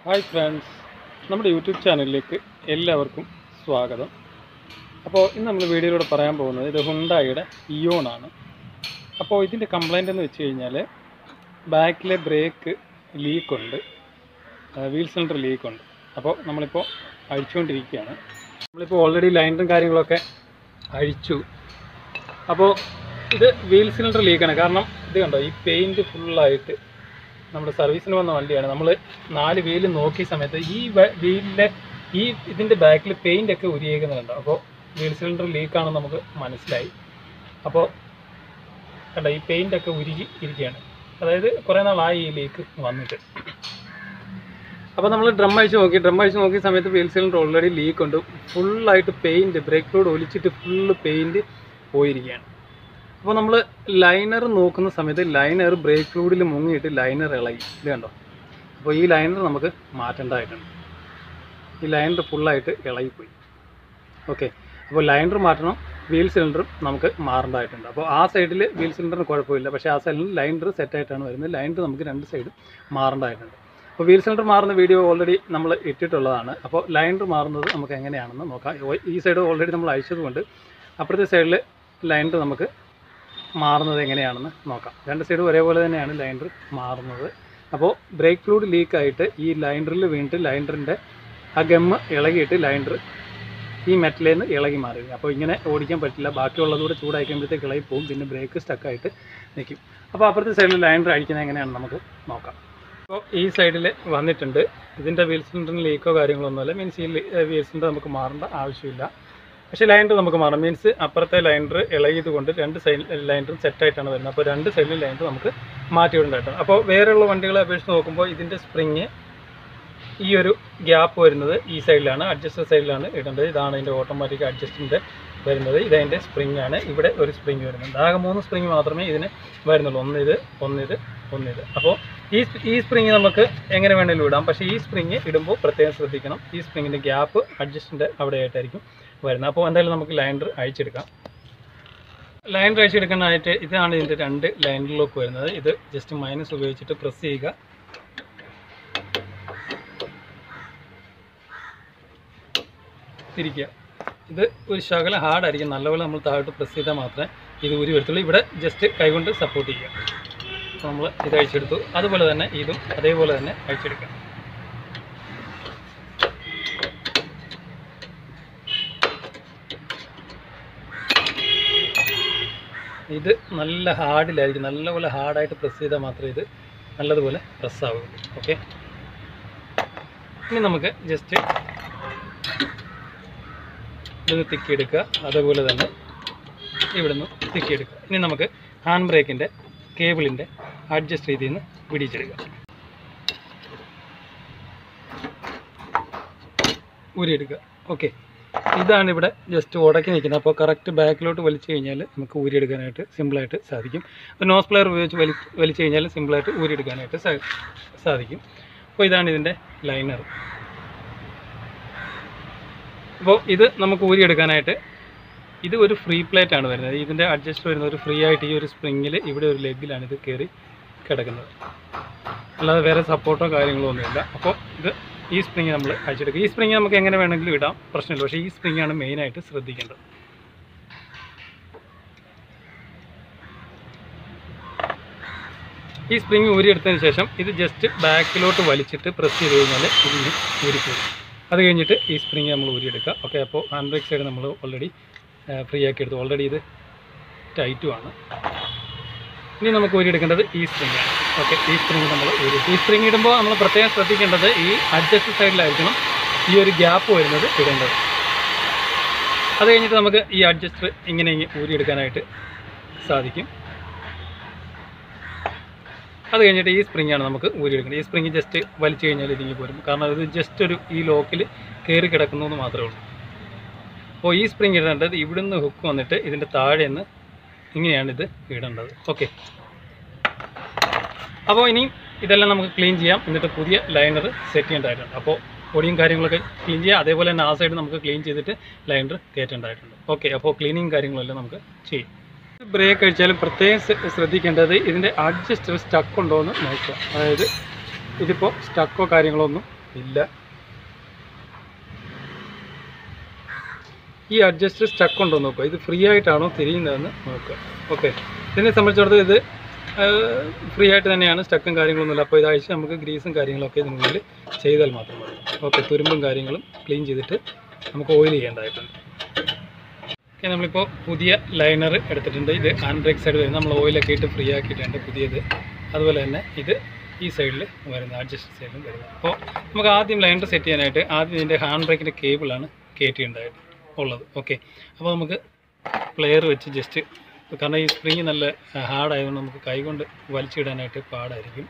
Hi friends, നമ്മുടെ YouTube ചാനലിലേക്ക് എല്ലാവർക്കും സ്വാഗതം. അപ്പോൾ ഇന്ന് നമ്മൾ വീഡിയോയിലൂടെ പറയാൻ പോകുന്നത് ഇത് ഹുണ്ടായിയുടെ ഇയോണാണ്. അപ്പോൾ ഇതിൻ്റെ കംപ്ലൈൻ്റ് എന്ന് വെച്ച് കഴിഞ്ഞാൽ ബാക്കിലെ ബ്രേക്ക് ലീക്കുണ്ട്, വീൽ സിലിണ്ടർ ലീക്കുണ്ട്. അപ്പോൾ നമ്മളിപ്പോൾ അഴിച്ചുകൊണ്ടിരിക്കുകയാണ്. നമ്മളിപ്പോൾ ഓൾറെഡി ലൈനറും കാര്യങ്ങളൊക്കെ അഴിച്ചു. അപ്പോൾ ഇത് വീൽ സിലിണ്ടർ ലീക്കാണ്. കാരണം ഇത് കണ്ടോ, ഈ പെയിൻറ്റ് ഫുള്ളായിട്ട് നമ്മുടെ സർവീസിന് വന്ന വണ്ടിയാണ്. നമ്മൾ 4 വീല് നോക്കിയ സമയത്ത് ഈ വീലിൻ്റെ ഇതിൻ്റെ ബാക്കിൽ പെയിൻ്റൊക്കെ ഉരിയേക്കുന്നുണ്ട്. അപ്പോൾ വീൽ സിലിണ്ടർ ലീക്കാണെന്ന് നമുക്ക് മനസ്സിലായി. അപ്പോൾ കണ്ടോ, ഈ പെയിൻ്റൊക്കെ ഉരുകി ഇരിക്കുകയാണ്. അതായത് കുറേ നാളായി ഈ ലീക്ക് വന്നിട്ട്. അപ്പോൾ നമ്മൾ ഡ്രം അഴിച്ച് നോക്കിയ സമയത്ത് വീൽ സിലിണ്ടർ ഓൾറെഡി ലീക്കുണ്ട്. ഫുള്ളായിട്ട് പെയിൻറ്റ്, ബ്രേക്ക് ഫ്ലൂയിഡ് ഒലിച്ചിട്ട് ഫുള്ള് പെയിൻറ്റ് പോയിരിക്കുകയാണ്. അപ്പോൾ നമ്മൾ ലൈനർ നോക്കുന്ന സമയത്ത് ലൈനർ ബ്രേക്ക് ഫ്ലൂയിഡിൽ മുങ്ങിയിട്ട് ലൈനർ ഇളകി. ഇത് കണ്ടോ. അപ്പോൾ ഈ ലൈനർ നമുക്ക് മാറ്റേണ്ടതായിട്ടുണ്ട്. ഈ ലൈനർ ഫുള്ളായിട്ട് ഇളകിപ്പോയി. ഓക്കെ, അപ്പോൾ ലൈനർ മാറ്റണം, വീൽ സിലിണ്ടറും നമുക്ക് മാറേണ്ടതായിട്ടുണ്ട്. അപ്പോൾ ആ സൈഡിൽ വീൽ സിലിണ്ടറിന് കുഴപ്പമില്ല, പക്ഷേ ആ സൈഡിൽ ലൈനർ സെറ്റായിട്ടാണ് വരുന്നത്. ലൈനർ നമുക്ക് 2 സൈഡും മാറേണ്ടതായിട്ടുണ്ട്. അപ്പോൾ വീൽ സിലിണ്ടർ മാറുന്ന വീഡിയോ ഓൾറെഡി നമ്മൾ ഇട്ടിട്ടുള്ളതാണ്. അപ്പോൾ ലൈനർ മാറുന്നത് നമുക്ക് എങ്ങനെയാണെന്ന് നോക്കാം. ഈ സൈഡ് ഓൾറെഡി നമ്മൾ അയച്ചതുകൊണ്ട് അപ്പുറത്തെ സൈഡിൽ ലൈനർ നമുക്ക് മാറുന്നത് എങ്ങനെയാണെന്ന് നോക്കാം. 2 സൈഡും ഒരേപോലെ തന്നെയാണ് ലൈനർ മാറുന്നത്. അപ്പോൾ ബ്രേക്ക് ഫ്ലൂയിഡ് ലീക്കായിട്ട് ഈ ലൈനറിൽ വീണിട്ട് ലൈനറിൻ്റെ ആ ഗമ്മ് ഇളകിയിട്ട് ലൈനർ ഈ മെറ്റലിൽ നിന്ന് ഇളകി മാറി. അപ്പോൾ ഇങ്ങനെ ഓടിക്കാൻ പറ്റില്ല. ബാക്കിയുള്ളതുകൂടെ ചൂടാക്കുമ്പോഴത്തേക്ക് ഇളകി പോകും. പിന്നെ ബ്രേക്ക് സ്റ്റക്കായിട്ട് നിൽക്കും. അപ്പോൾ അപ്പുറത്തെ സൈഡിൽ ലൈനർ അടിക്കുന്നത് എങ്ങനെയാണെന്ന് നമുക്ക് നോക്കാം. അപ്പോൾ ഈ സൈഡിൽ വന്നിട്ടുണ്ട്. ഇതിൻ്റെ വീൽ സിലിണ്ടറിന് ലീക്കോ കാര്യങ്ങളൊന്നുമില്ല. മീൻസ് ഈ വീൽ സിലിണ്ടർ നമുക്ക് മാറേണ്ട ആവശ്യമില്ല. പക്ഷേ ലൈനർ നമുക്ക് മാറാം. മീൻസ് അപ്പുറത്തെ ലൈനർ ഇളകിയത് കൊണ്ട് 2 സൈഡ് ലൈനറും സെറ്റായിട്ടാണ് വരുന്നത്. അപ്പോൾ 2 സൈഡിലും ലൈനർ നമുക്ക് മാറ്റിവിടേണ്ടതായിട്ടാണ്. അപ്പോൾ വേറെയുള്ള വണ്ടികളെ അപേക്ഷിച്ച് നോക്കുമ്പോൾ ഇതിൻ്റെ സ്പ്രിങ് ഈ ഒരു ഗ്യാപ്പ് വരുന്നത് ഈ സൈഡിലാണ്, അഡ്ജസ്റ്റർ സൈഡിലാണ് ഇടേണ്ടത്. ഇതാണ് ഇതിൻ്റെ ഓട്ടോമാറ്റിക് അഡ്ജസ്റ്റിൻ്റെ വരുന്നത്. ഇതതിൻ്റെ സ്പ്രിങ് ആണ്. ഇവിടെ ഒരു സ്പ്രിങ് വരുന്നുണ്ട്. ആകെ 3 സ്പ്രിങ് മാത്രമേ ഇതിന് വരുന്നുള്ളൂ. ഒന്നിത്. അപ്പോൾ ഈ സ്പ്രിങ് നമുക്ക് എങ്ങനെ വേണമെങ്കിലും ഇടാം. പക്ഷേ ഈ സ്പ്രിങ് ഇടുമ്പോൾ പ്രത്യേകം ശ്രദ്ധിക്കണം. ഈ സ്പ്രിങ്ങിൻ്റെ ഗ്യാപ്പ് അഡ്ജസ്റ്റിൻ്റെ അവിടെയായിട്ടായിരിക്കും വരുന്നത്. അപ്പോൾ എന്തായാലും നമുക്ക് ലൈനർ അഴിച്ചെടുക്കാം. ലൈനർ അഴിച്ചെടുക്കാനായിട്ട് ഇതാണ് ഇതിൻ്റെ 2 ലൈനറിലേക്ക് വരുന്നത്. ഇത് ജസ്റ്റ് മൈനസ് ഉപയോഗിച്ചിട്ട് പ്രസ് ചെയ്യുക. തിരിക്കുക. ഇത് ഒരു ശകലം ഹാർഡായിരിക്കും. നല്ലപോലെ നമ്മൾ താഴോട്ട് പ്രസ് ചെയ്താൽ മാത്രമേ ഇത് ഊരി വരത്തുള്ളൂ. ഇവിടെ ജസ്റ്റ് കൈകൊണ്ട് സപ്പോർട്ട് ചെയ്യുക. അപ്പോൾ നമ്മൾ ഇത് അഴിച്ചെടുത്തു. അതുപോലെ തന്നെ ഇതും അതേപോലെ തന്നെ അഴിച്ചെടുക്കാം. ഇത് നല്ല ഹാർഡിലായിരിക്കും. നല്ലപോലെ ഹാർഡായിട്ട് പ്രസ് ചെയ്താൽ മാത്രമേ ഇത് നല്ലതുപോലെ പ്രസ്സാവുള്ളൂ. ഓക്കെ, ഇനി നമുക്ക് ജസ്റ്റ് ഇതൊന്ന് തിക്കിയെടുക്കുക. അതേപോലെ തന്നെ ഇവിടുന്ന് തിക്കിയെടുക്കുക. ഇനി നമുക്ക് ഹാൻഡ് ബ്രേക്കിൻ്റെ കേബിളിൻ്റെ അഡ്ജസ്റ്റ് രീതിയിൽ നിന്ന് പിടിച്ചെടുക്കുക. ഊരിയെടുക്കുക. ഓക്കെ, ഇതാണ് ഇവിടെ ജസ്റ്റ് ഉടക്കി നിൽക്കുന്നത്. അപ്പോൾ കറക്റ്റ് ബാക്കിലോട്ട് വലിച്ചു കഴിഞ്ഞാൽ നമുക്ക് ഊരിയെടുക്കാനായിട്ട് സിമ്പിളായിട്ട് സാധിക്കും. അപ്പോൾ നോസ് പ്ലെയർ ഉപയോഗിച്ച് വലിച്ചു കഴിഞ്ഞാൽ സിമ്പിളായിട്ട് ഊരിയെടുക്കാനായിട്ട് സാധിക്കും. അപ്പോൾ ഇതാണ് ഇതിൻ്റെ ലൈനർ. അപ്പോൾ ഇത് നമുക്ക് ഊരിയെടുക്കാനായിട്ട് ഇത് ഒരു ഫ്രീ പ്ലേറ്റ് ആണ് വരുന്നത്. ഇതിൻ്റെ അഡ്ജസ്റ്റ് വരുന്നത് ഒരു ഫ്രീ ആയിട്ട് ഈ ഒരു സ്പ്രിങ്ങിൽ ഇവിടെ ഒരു ലെഗിലാണ് ഇത് കയറി കിടക്കുന്നത്. അല്ലാതെ വേറെ സപ്പോർട്ടോ കാര്യങ്ങളോ ഒന്നുമില്ല. അപ്പോൾ ഇത് ഈ സ്പ്രിങ് നമ്മൾ അഴിച്ചെടുക്കുക. ഈ സ്പ്രിങ് നമുക്ക് എങ്ങനെ വേണമെങ്കിലും ഇടാം, പ്രശ്നമില്ല. പക്ഷേ ഈ സ്പ്രിങ്ങാണ് മെയിനായിട്ട് ശ്രദ്ധിക്കേണ്ടത്. ഈ സ്പ്രിങ് ഊരിയെടുത്തതിന് ശേഷം ഇത് ജസ്റ്റ് ബാക്കിലോട്ട് വലിച്ചിട്ട് പ്രസ് ചെയ്ത് കഴിഞ്ഞാൽ ഇതിന് ഊരിപ്പോകും. അത് കഴിഞ്ഞിട്ട് ഈ സ്പ്രിങ് നമ്മൾ ഊരിയെടുക്കുക. ഓക്കെ, അപ്പോൾ ഹാൻഡ് ബ്രേക്ക് സൈഡ് നമ്മൾ ഓൾറെഡി ഫ്രീ ആക്കി എടുത്തു. ഓൾറെഡി ഇത് ടൈറ്റുമാണ്. ഇനി നമുക്ക് ഊരിയെടുക്കേണ്ടത് ഈ സ്പ്രിങ്ങാണ്. ഓക്കെ, ഈ സ്പ്രിങ് നമ്മൾ ഊരിയെടുക്കും. ഈ സ്പ്രിങ് ഇടുമ്പോൾ നമ്മൾ പ്രത്യേകം ശ്രദ്ധിക്കേണ്ടത് ഈ അഡ്ജസ്റ്റ് സൈഡിലായിരിക്കണം ഈ ഒരു ഗ്യാപ്പ് വരുന്നത് ഇടേണ്ടത്. അത് കഴിഞ്ഞിട്ട് നമുക്ക് ഈ അഡ്ജസ്റ്റർ ഇങ്ങനെ ഊരിയെടുക്കാനായിട്ട് സാധിക്കും. അത് കഴിഞ്ഞിട്ട് ഈ സ്പ്രിങ്ങാണ് നമുക്ക് ഊരിയെടുക്കേണ്ടത്. ഈ സ്പ്രിങ് ജസ്റ്റ് വലിച്ചു കഴിഞ്ഞാൽ ഇതിങ്ങി പോരും. കാരണം ഇത് ജസ്റ്റ് ഒരു ഈ ലോക്കിൽ കയറി കിടക്കുന്നു എന്ന് മാത്രമേ ഉള്ളൂ. അപ്പോൾ ഈ സ്പ്രിങ് ഇടേണ്ടത് ഇവിടുന്ന് ഹുക്ക് വന്നിട്ട് ഇതിൻ്റെ താഴെ നിന്ന് ഇങ്ങനെയാണ് ഇത് ഇടേണ്ടത്. ഓക്കെ, അപ്പോൾ ഇനി ഇതെല്ലാം നമുക്ക് ക്ലീൻ ചെയ്യാം. എന്നിട്ട് പുതിയ ലൈനർ സെറ്റ് ചെയ്യേണ്ടതായിട്ടുണ്ട്. അപ്പോൾ പൊടിയും കാര്യങ്ങളൊക്കെ ക്ലീൻ ചെയ്യുക. അതേപോലെ തന്നെ ആ സൈഡ് നമുക്ക് ക്ലീൻ ചെയ്തിട്ട് ലൈനർ കയറ്റേണ്ടതായിട്ടുണ്ട്. ഓക്കെ, അപ്പോൾ ക്ലീനിങ് കാര്യങ്ങളെല്ലാം നമുക്ക് ചെയ്യാം. ബ്രേക്ക് അടിച്ചാലും പ്രത്യേകം ശ്രദ്ധിക്കേണ്ടത് ഇതിൻ്റെ അഡ്ജസ്റ്റർ സ്റ്റക്ക് ഉണ്ടോ എന്ന് നോക്കുക. അതായത് ഇതിപ്പോൾ സ്റ്റക്കോ കാര്യങ്ങളോ ഒന്നും ഇല്ല. ഈ അഡ്ജസ്റ്റ് സ്റ്റക്ക് ഉണ്ടോ നോക്കുക, ഇത് ഫ്രീ ആയിട്ടാണോ തിരിയുന്നതെന്ന് നോക്കുക. ഓക്കെ, ഇതിനെ സംബന്ധിച്ചിടത്തോളം ഇത് ഫ്രീ ആയിട്ട് തന്നെയാണ്, സ്റ്റക്കും കാര്യങ്ങളൊന്നുമില്ല. അപ്പോൾ ഇതാഴ്ച നമുക്ക് ഗ്രീസും കാര്യങ്ങളൊക്കെ ഇതിനുള്ളിൽ ചെയ്താൽ മാത്രം മതി. ഓക്കെ, തുരുമ്പും കാര്യങ്ങളും ക്ലീൻ ചെയ്തിട്ട് നമുക്ക് ഓയിൽ ചെയ്യേണ്ടതായിട്ടുണ്ട്. ഓക്കെ, നമ്മളിപ്പോൾ പുതിയ ലൈനർ എടുത്തിട്ടുണ്ട്. ഇത് ഹാൻഡ് ബ്രേക്ക് സൈഡ് വരുന്നത് നമ്മൾ ഓയിലൊക്കെ ഇട്ട് ഫ്രീ ആക്കിയിട്ടുണ്ട് പുതിയത്. അതുപോലെ തന്നെ ഇത് ഈ സൈഡിൽ വരുന്നത്, അഡ്ജസ്റ്റ് സൈഡിലും വരുന്നത്. അപ്പോൾ നമുക്ക് ആദ്യം ലൈനർ സെറ്റ് ചെയ്യാനായിട്ട് ആദ്യം ഇതിൻ്റെ ഹാൻഡ് ബ്രേക്കിൻ്റെ കേബിളാണ് കയറ്റിയിട്ടുണ്ടായിട്ട് ഉള്ളത്. ഓക്കെ, അപ്പോൾ നമുക്ക് പ്ലെയർ വെച്ച് ജസ്റ്റ്, കാരണം ഈ സ്പ്രിങ് നല്ല ഹാർഡായതുകൊണ്ട് നമുക്ക് കൈകൊണ്ട് വലിച്ചിടാനായിട്ട് പാടായിരിക്കും.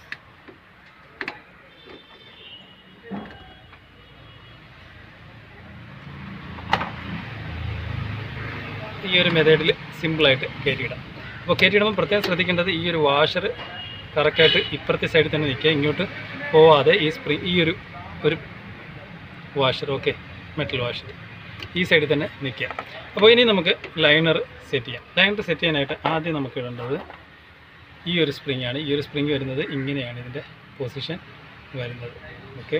ഈ ഒരു മെത്തേഡിൽ സിമ്പിളായിട്ട് കയറ്റിയിടാം. അപ്പോൾ കയറ്റിയിടുമ്പോൾ പ്രത്യേകം ശ്രദ്ധിക്കേണ്ടത് ഈ ഒരു വാഷർ കറക്റ്റായിട്ട് ഇപ്പുറത്തെ സൈഡിൽ തന്നെ നിൽക്കുക, ഇങ്ങോട്ട് പോവാതെ ഈ സ്പ്രിങ് ഈ ഒരു വാഷർ, ഓക്കെ, മെറ്റൽ വാഷർ ഈ സൈഡിൽ തന്നെ നിൽക്കുക. അപ്പോൾ ഇനി നമുക്ക് ലൈനർ സെറ്റ് ചെയ്യാം. ലൈനർ സെറ്റ് ചെയ്യാനായിട്ട് ആദ്യം നമുക്ക് ഇടേണ്ടത് ഈ ഒരു സ്പ്രിങ് ആണ്. ഈ ഒരു സ്പ്രിങ് വരുന്നത് ഇങ്ങനെയാണ് ഇതിൻ്റെ പൊസിഷൻ വരുന്നത്. ഓക്കെ,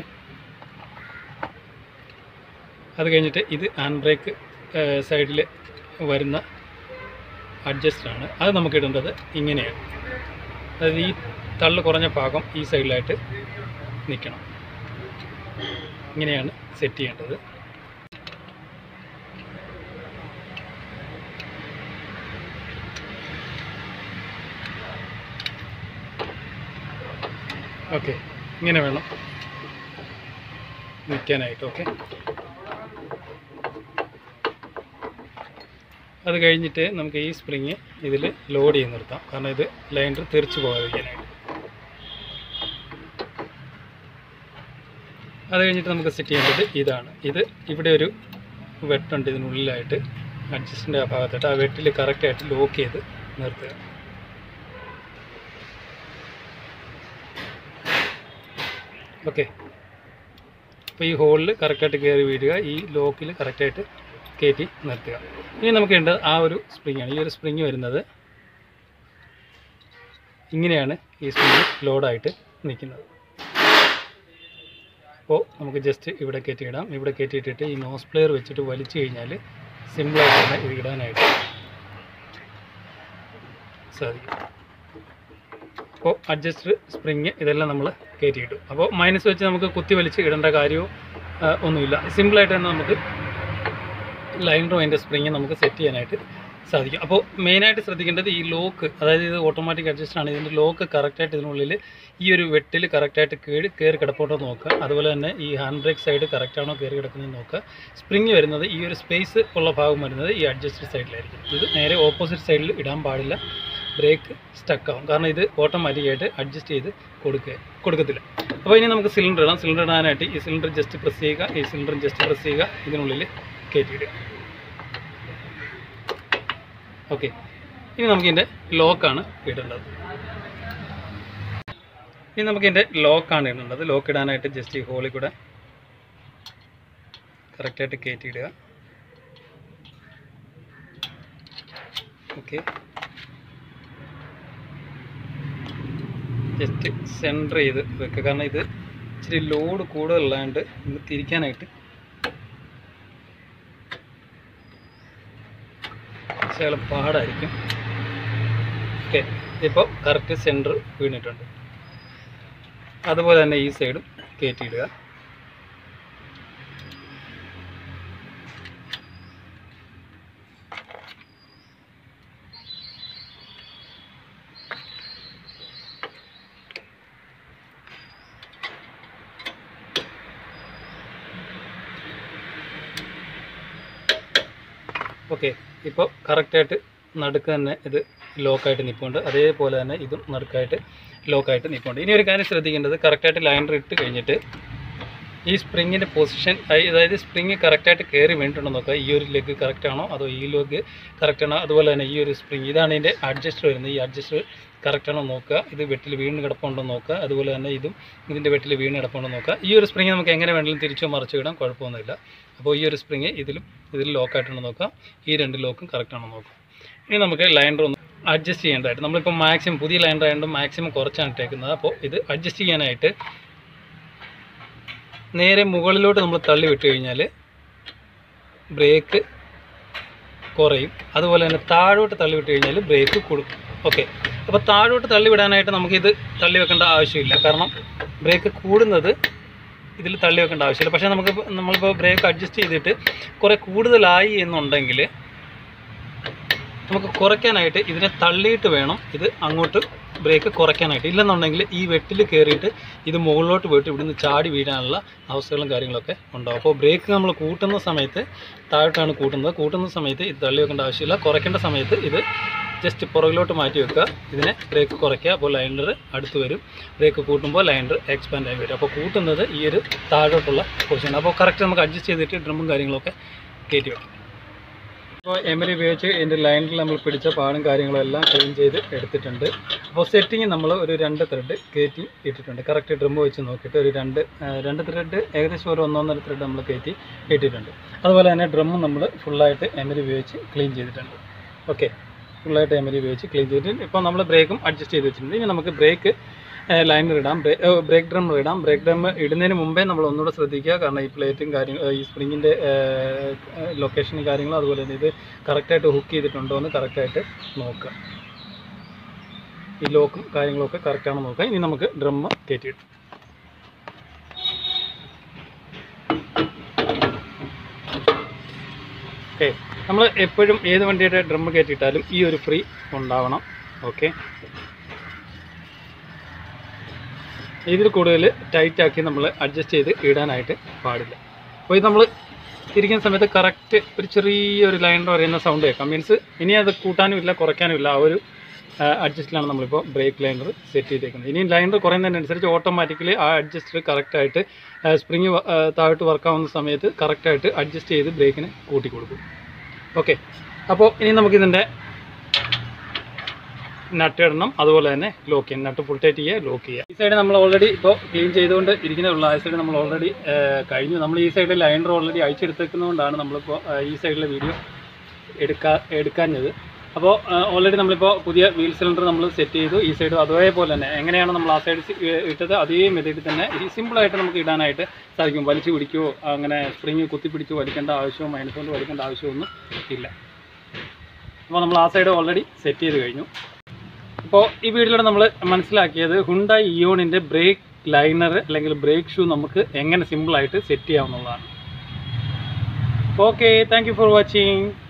അത് കഴിഞ്ഞിട്ട് ഇത് ഹാൻഡ് ബ്രേക്ക് സൈഡിൽ വരുന്ന അഡ്ജസ്റ്ററാണ്. അത് നമുക്ക് ഇടേണ്ടത് ഇങ്ങനെയാണ്. അതായത് ഈ തള്ളു കുറഞ്ഞ ഭാഗം ഈ സൈഡിലായിട്ട് നിൽക്കണം. ഇങ്ങനെയാണ് സെറ്റ് ചെയ്യേണ്ടത്. ഓക്കെ, ഇങ്ങനെ വേണം നിൽക്കാനായിട്ട്. ഓക്കെ, അത് കഴിഞ്ഞിട്ട് നമുക്ക് ഈ സ്പ്രിങ് ഇതിൽ ലോഡ് ചെയ്ത് നിർത്താം, കാരണം ഇത് ലൈനർ തെറിച്ച് പോകാതിരിക്കാനായിട്ട്. അത് കഴിഞ്ഞിട്ട് നമുക്ക് സെറ്റ് ചെയ്യേണ്ടത് ഇതാണ്. ഇത് ഇവിടെ ഒരു വെട്ടുണ്ട് ഇതിനുള്ളിലായിട്ട്, അഡ്ജസ്റ്റിൻ്റെ ആ ഭാഗത്തായിട്ട് ആ വെട്ടിൽ കറക്റ്റായിട്ട് ലോക്ക് ചെയ്ത് നിർത്തുക. ഓക്കെ, അപ്പോൾ ഈ ഹോളിൽ കറക്റ്റായിട്ട് കയറി വീഴുക, ഈ ലോക്കിൽ കറക്റ്റായിട്ട് കയറ്റി നിർത്തുക. ഇനി നമുക്ക് വേണ്ടത് ആ ഒരു സ്പ്രിങ്ങാണ്. ഈ ഒരു സ്പ്രിങ് വരുന്നത് ഇങ്ങനെയാണ്, ഈ സ്പ്രിങ് ലോഡായിട്ട് നിൽക്കുന്നത്. അപ്പോൾ നമുക്ക് ജസ്റ്റ് ഇവിടെ കയറ്റിയിടാം. ഇവിടെ കയറ്റിയിട്ടിട്ട് ഈ നോസ് പ്ലെയർ വെച്ചിട്ട് വലിച്ചു കഴിഞ്ഞാൽ സിമ്പിളായിട്ട് തന്നെ ഇത് ഇടാനായിട്ട് സാധിക്കും. അപ്പോൾ അഡ്ജസ്റ്റർ, സ്പ്രിങ് ഇതെല്ലാം നമ്മൾ കയറ്റിയിട്ടു. അപ്പോൾ മൈനസ് വെച്ച് നമുക്ക് കുത്തി വലിച്ച് ഇടേണ്ട കാര്യമോ ഒന്നുമില്ല. സിമ്പിളായിട്ട് തന്നെ നമുക്ക് ലൈനറും അതിൻ്റെ സ്പ്രിങ് നമുക്ക് സെറ്റ് ചെയ്യാനായിട്ട് സാധിക്കും. അപ്പോൾ മെയിനായിട്ട് ശ്രദ്ധിക്കേണ്ടത് ഈ ലോക്ക്, അതായത് ഇത് ഓട്ടോമാറ്റിക് അഡ്ജസ്റ്റാണ്. ഇതിൻ്റെ ലോക്ക് കറക്റ്റായിട്ട് ഇതിനുള്ളിൽ ഈ ഒരു വെട്ടിൽ കറക്റ്റായിട്ട് കയറി കിടപ്പോട്ടോ നോക്കുക. അതുപോലെ തന്നെ ഈ ഹാൻഡ് ബ്രേക്ക് സൈഡ് കറക്റ്റാണോ കയറി കിടക്കുന്നത് നോക്കുക. സ്പ്രിങ് വരുന്നത് ഈ ഒരു സ്പേസ് ഉള്ള ഭാഗം വരുന്നത് ഈ അഡ്ജസ്റ്റർ സൈഡിലായിരിക്കും. ഇത് നേരെ ഓപ്പോസിറ്റ് സൈഡിൽ ഇടാൻ പാടില്ല, ബ്രേക്ക് സ്റ്റക്കാവും. കാരണം ഇത് ഓട്ടോമാറ്റിക്കായിട്ട് അഡ്ജസ്റ്റ് ചെയ്ത് കൊടുക്കത്തില്ല. അപ്പോൾ ഇനി നമുക്ക് സിലിണ്ടർ ഇടാം. സിലിണ്ടർ ഇടാനായിട്ട് ഈ സിലിണ്ടർ ജസ്റ്റ് പ്രസ് ചെയ്യുക, ഈ സിലിണ്ടർ ജസ്റ്റ് പ്രസ് ചെയ്യുക, ഇതിനുള്ളിൽ കയറ്റിയിടുക. ഓക്കെ, ഇനി നമുക്കിതിൻ്റെ ലോക്കാണ് ഇടേണ്ടത്. ഇനി നമുക്കിതിൻ്റെ ലോക്കാണ് ഇടേണ്ടത്. ലോക്ക് ഇടാനായിട്ട് ജസ്റ്റ് ഈ ഹോളിൽ കൂടെ കറക്റ്റായിട്ട് കയറ്റിയിടുക. ഓക്കെ, ജസ്റ്റ് സെൻറ്റർ ചെയ്ത് വെക്കുക, കാരണം ഇത് ഇച്ചിരി ലോഡ് കൂടുതലുള്ളതുകൊണ്ട് ഇത് തിരിക്കാനായിട്ട് ശകലം പാടായിരിക്കും. ഓക്കെ, ഇപ്പോൾ കറക്റ്റ് സെൻറ്റർ വീണിട്ടുണ്ട്. അതുപോലെ തന്നെ ഈ സൈഡും കയറ്റിയിടുക. ഓക്കെ, ഇപ്പോൾ കറക്റ്റായിട്ട് നടുക്ക് തന്നെ ഇത് ലോക്കായിട്ട് നിൽപ്പുണ്ട്. അതേപോലെ തന്നെ ഇതും നടുക്കായിട്ട് ലോക്കായിട്ട് നിൽപ്പുണ്ട്. ഇനി ഒരു കാര്യം ശ്രദ്ധിക്കേണ്ടത്, കറക്റ്റായിട്ട് ലൈനർ ഇട്ട് കഴിഞ്ഞിട്ട് ഈ സ്പ്രിങ്ങിൻ്റെ പൊസിഷൻ, അതായത് സ്പ്രിങ് കറക്റ്റായിട്ട് കയറി വീണിട്ടുണ്ടോ നോക്കുക. ഈ ഒരു ലെഗ് കറക്റ്റാണോ അതോ ഈ ലെഗ് കറക്റ്റാണോ, അതുപോലെ തന്നെ ഈ ഒരു സ്പ്രിങ്, ഇതാണ് ഇതിൻ്റെ അഡ്ജസ്റ്റർ വരുന്നത്. ഈ അഡ്ജസ്റ്റർ കറക്റ്റാണോ നോക്കുക. ഇത് വെട്ടിൽ വീണ് കിടപ്പുണ്ടോ നോക്കുക. അതുപോലെ തന്നെ ഇതും ഇതിൻ്റെ വെട്ടിൽ വീണ് കിടപ്പുണ്ടോ നോക്കുക. ഈ ഒരു സ്പ്രിങ് നമുക്ക് എങ്ങനെ വേണമെങ്കിലും തിരിച്ചോ മറിച്ചോ ഇടാം, കുഴപ്പമൊന്നുമില്ല. അപ്പോൾ ഈ ഒരു സ്പ്രിങ് ഇതിൽ ലോക്കായിട്ടുണ്ടോ നോക്കാം. ഈ രണ്ട് ലോക്കും കറക്റ്റാണോ നോക്കാം. ഇനി നമുക്ക് ലൈനർ ഒന്ന് അഡ്ജസ്റ്റ് ചെയ്യേണ്ടതായിട്ട്, നമ്മളിപ്പോൾ മാക്സിമം പുതിയ ലൈനർ ആയതുകൊണ്ട് മാക്സിമം കുറച്ചാണ് ഇട്ടേക്കുന്നത്. അപ്പോൾ ഇത് അഡ്ജസ്റ്റ് ചെയ്യാനായിട്ട് നേരെ മുകളിലോട്ട് നമ്മൾ തള്ളി വിട്ട് കഴിഞ്ഞാൽ ബ്രേക്ക് കുറയും. അതുപോലെ തന്നെ താഴോട്ട് തള്ളി വിട്ട് കഴിഞ്ഞാൽ ബ്രേക്ക് കൂടും. ഓക്കെ, അപ്പോൾ താഴോട്ട് തള്ളി വിടാനായിട്ട് നമുക്കിത് തള്ളി വെക്കേണ്ട ആവശ്യമില്ല. കാരണം ബ്രേക്ക് കൂടുന്നത് ഇതിൽ തള്ളി വെക്കേണ്ട ആവശ്യമില്ല. പക്ഷേ നമ്മളിപ്പോൾ ബ്രേക്ക് അഡ്ജസ്റ്റ് ചെയ്തിട്ട് കുറേ കൂടുതലായി എന്നുണ്ടെങ്കിൽ നമുക്ക് കുറയ്ക്കാനായിട്ട് ഇതിനെ തള്ളിയിട്ട് വേണം ഇത് അങ്ങോട്ട് ബ്രേക്ക് കുറയ്ക്കാനായിട്ട്. ഇല്ലെന്നുണ്ടെങ്കിൽ ഈ വെട്ടിൽ കയറിയിട്ട് ഇത് മുകളിലോട്ട് പോയിട്ട് ഇവിടുന്ന് ചാടി വീഴാനുള്ള അവസ്ഥകളും കാര്യങ്ങളൊക്കെ ഉണ്ടാവും. അപ്പോൾ ബ്രേക്ക് നമ്മൾ കൂട്ടുന്ന സമയത്ത് താഴോട്ടാണ് കൂട്ടുന്ന സമയത്ത് ഇത് തള്ളി വെക്കേണ്ട ആവശ്യമില്ല. കുറയ്ക്കേണ്ട സമയത്ത് ഇത് ജസ്റ്റ് പുറകിലോട്ട് മാറ്റി വെക്കുക. ഇതിനെ ബ്രേക്ക് കുറയ്ക്കുക. അപ്പോൾ ലൈനർ അടുത്ത് വരും. ബ്രേക്ക് കൂട്ടുമ്പോൾ ലൈനർ എക്സ്പാൻഡ് ആയി വരും. അപ്പോൾ കൂട്ടുന്നത് ഈ ഒരു താഴോട്ടുള്ള പൊസിഷൻ. അപ്പോൾ കറക്റ്റ് നമുക്ക് അഡ്ജസ്റ്റ് ചെയ്തിട്ട് ഡ്രമ്മും കാര്യങ്ങളൊക്കെ കയറ്റി വെക്കാം. അപ്പോൾ എമരി ഉപയോഗിച്ച് ഇതിൻ്റെ ലൈനിൽ നമ്മൾ പിടിച്ച പാടും കാര്യങ്ങളും എല്ലാം ക്ലീൻ ചെയ്ത് എടുത്തിട്ടുണ്ട്. അപ്പോൾ സെറ്റിങ് നമ്മൾ ഒരു 2 ത്രെഡ് കയറ്റി ഇട്ടിട്ടുണ്ട്. കറക്റ്റ് ഡ്രം വെച്ച് നോക്കിയിട്ട് ഒരു രണ്ട് ത്രെഡ് ഏകദേശം ഒരു 1.5 ത്രെഡ് നമ്മൾ കയറ്റി ഇട്ടിട്ടുണ്ട്. അതുപോലെ തന്നെ ഡ്രമ്മും നമ്മൾ ഫുള്ളായിട്ട് എമരി ഉപയോഗിച്ച് ക്ലീൻ ചെയ്തിട്ടുണ്ട്. ഓക്കെ, ഫുള്ളായിട്ട് എമരി ഉപയോഗിച്ച് ക്ലീൻ ചെയ്തിട്ടുണ്ട്. ഇപ്പോൾ നമ്മൾ ബ്രേക്കും അഡ്ജസ്റ്റ് ചെയ്ത് വെച്ചിട്ടുണ്ട്. ഇനി നമുക്ക് ബ്രേക്ക് ലൈനർ ഇടാം, ബ്രേക്ക് ഡ്രം ഇടാം. ബ്രേക്ക് ഡ്രം ഇടുന്നതിന് മുമ്പേ നമ്മൾ ഒന്നുകൂടെ ശ്രദ്ധിക്കുക. കാരണം ഈ പ്ലേറ്റും ഈ സ്പ്രിങ്ങിൻ്റെ ലൊക്കേഷനും കാര്യങ്ങളും അതുപോലെ തന്നെ ഇത് കറക്റ്റായിട്ട് ഹുക്ക് ചെയ്തിട്ടുണ്ടോ എന്ന് കറക്റ്റായിട്ട് നോക്കുക. ഈ ലോക്കും കാര്യങ്ങളൊക്കെ കറക്റ്റാണെന്ന് നോക്കുക. ഇനി നമുക്ക് ഡ്രം കയറ്റിയിടും. ഓക്കെ, നമ്മൾ എപ്പോഴും ഏത് വണ്ടിയുടെ ഡ്രം കയറ്റിയിട്ടാലും ഈ ഒരു ഫ്രീ ഉണ്ടാവണം. ഓക്കെ, ഇതിൽ കൂടുതൽ ടൈറ്റാക്കി നമ്മൾ അഡ്ജസ്റ്റ് ചെയ്ത് ഇടാനായിട്ട് പാടില്ല. അപ്പോൾ ഇത് നമ്മൾ തിരിക്കുന്ന സമയത്ത് കറക്റ്റ് ഒരു ചെറിയൊരു ലൈനർ പറയുന്ന സൗണ്ട് കേൾക്കാം. മീൻസ് ഇനി അത് കൂട്ടാനും ഇല്ല കുറയ്ക്കാനും ഇല്ല. ആ ഒരു അഡ്ജസ്റ്റിലാണ് നമ്മളിപ്പോൾ ബ്രേക്ക് ലൈനർ സെറ്റ് ചെയ്തേക്കുന്നത്. ഇനി ലൈനർ കുറയുന്നതിനനുസരിച്ച് ഓട്ടോമാറ്റിക്കലി ആ അഡ്ജസ്റ്റർ കറക്റ്റായിട്ട് സ്പ്രിങ് താഴോട്ട് വർക്കാവുന്ന സമയത്ത് കറക്റ്റായിട്ട് അഡ്ജസ്റ്റ് ചെയ്ത് ബ്രേക്കിന് കൂട്ടി കൊടുക്കും. ഓക്കെ, അപ്പോൾ ഇനി നമുക്കിതിൻ്റെ നട്ട് ഇടണം. അതുപോലെ തന്നെ ലോക്ക് ചെയ്യാം. നട്ട് ഫുൾ ടൈറ്റ് ചെയ്യുക, ലോക്ക് ചെയ്യുക. ഈ സൈഡ് നമ്മൾ ഓൾറെഡി ഇപ്പോൾ ക്ലീൻ ചെയ്തുകൊണ്ട് ഇരിക്കുന്നതുള്ള ആ സൈഡ് നമ്മൾ ഓൾറെഡി കഴിഞ്ഞു. നമ്മൾ ഈ സൈഡിൽ ലൈനർ ഓൾറെഡി അയച്ചെടുത്തേക്കുന്നതുകൊണ്ടാണ് നമ്മളിപ്പോൾ ഈ സൈഡിലെ വീഡിയോ എടുക്കാഞ്ഞത്. അപ്പോൾ ഓൾറെഡി നമ്മളിപ്പോൾ പുതിയ വീൽ സിലിണ്ടർ നമ്മൾ സെറ്റ് ചെയ്തു. ഈ സൈഡ് അതേപോലെ തന്നെ എങ്ങനെയാണ് നമ്മൾ ആ സൈഡ് ഇട്ടത് അതേ മെത്തേഡിൽ തന്നെ ഈ സിമ്പിളായിട്ട് നമുക്ക് ഇടാനായിട്ട് സാധിക്കും. വലിച്ചു പിടിക്കുകയോ അങ്ങനെ സ്പ്രിങ് കുത്തിപ്പിടിച്ച് വലിക്കേണ്ട ആവശ്യമോ മൈനസ് കൊണ്ട് വലിക്കേണ്ട ആവശ്യമൊന്നും ഇല്ല. അപ്പോൾ നമ്മൾ ആ സൈഡ് ഓൾറെഡി സെറ്റ് ചെയ്ത് കഴിഞ്ഞു. അപ്പോൾ ഈ വീഡിയോയിലൂടെ നമ്മൾ മനസ്സിലാക്കിയത് ഹുണ്ടായ് ഇയോണിൻ്റെ ബ്രേക്ക് ലൈനർ അല്ലെങ്കിൽ ബ്രേക്ക് ഷൂ നമുക്ക് എങ്ങനെ സിമ്പിളായിട്ട് സെറ്റ് ചെയ്യാവുന്നതാണ്. Okay, thank you for watching.